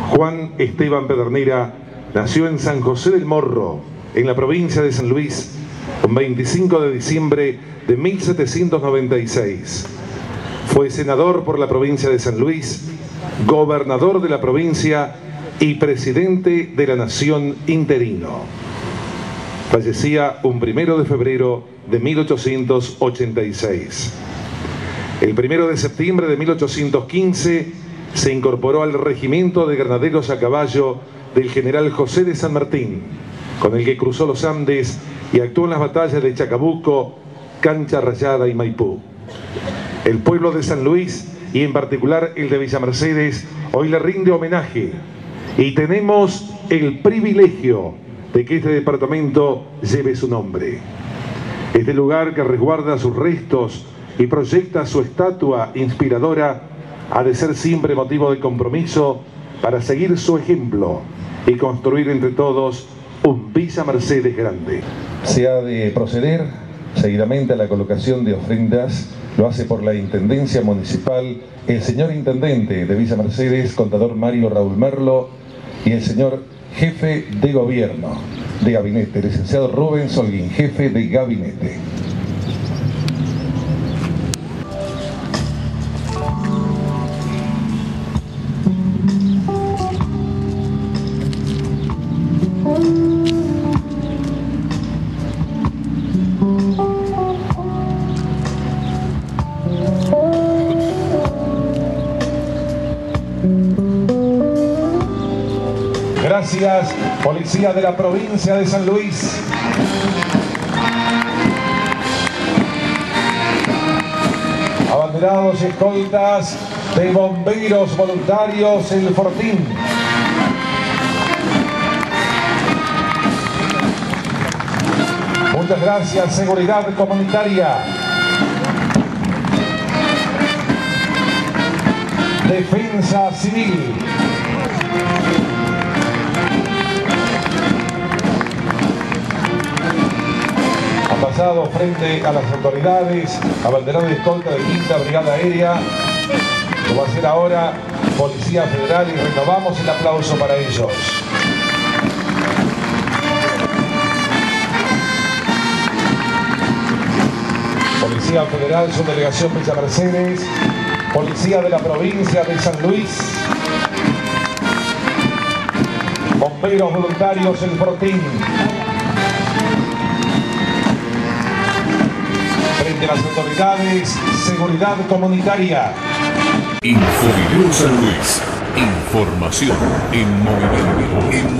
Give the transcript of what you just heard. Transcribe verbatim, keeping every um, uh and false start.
Juan Esteban Pedernera nació en San José del Morro, en la provincia de San Luis, un veinticinco de diciembre de mil setecientos noventa y seis. Fue senador por la provincia de San Luis, gobernador de la provincia y presidente de la Nación interino. Fallecía un primero de febrero de mil ochocientos ochenta y seis. El primero de septiembre de mil ochocientos quince se incorporó al regimiento de granaderos a caballo del general José de San Martín, con el que cruzó los Andes y actuó en las batallas de Chacabuco, Cancha Rayada y Maipú. El pueblo de San Luis, y en particular el de Villa Mercedes, hoy le rinde homenaje y tenemos el privilegio de que este departamento lleve su nombre. Este lugar que resguarda sus restos y proyecta su estatua inspiradora ha de ser siempre motivo de compromiso para seguir su ejemplo y construir entre todos un Villa Mercedes grande. Se ha de proceder seguidamente a la colocación de ofrendas. Lo hace por la Intendencia Municipal el señor Intendente de Villa Mercedes, contador Mario Raúl Merlo, y el señor Jefe de Gobierno de Gabinete, licenciado Rubén Solguín, Jefe de Gabinete. Gracias, Policía de la Provincia de San Luis. Abanderados y escoltas de bomberos voluntarios El Fortín. Muchas gracias, Seguridad Comunitaria. Defensa Civil. Pasado frente a las autoridades, abanderado de escolta de Quinta Brigada Aérea, lo va a hacer ahora Policía Federal, y renovamos el aplauso para ellos. Policía Federal, Subdelegación Villa Mercedes, Policía de la Provincia de San Luis, Bomberos Voluntarios El Fortín. Frente a las autoridades, Seguridad Comunitaria. Infovideo San Luis. Información en movimiento. En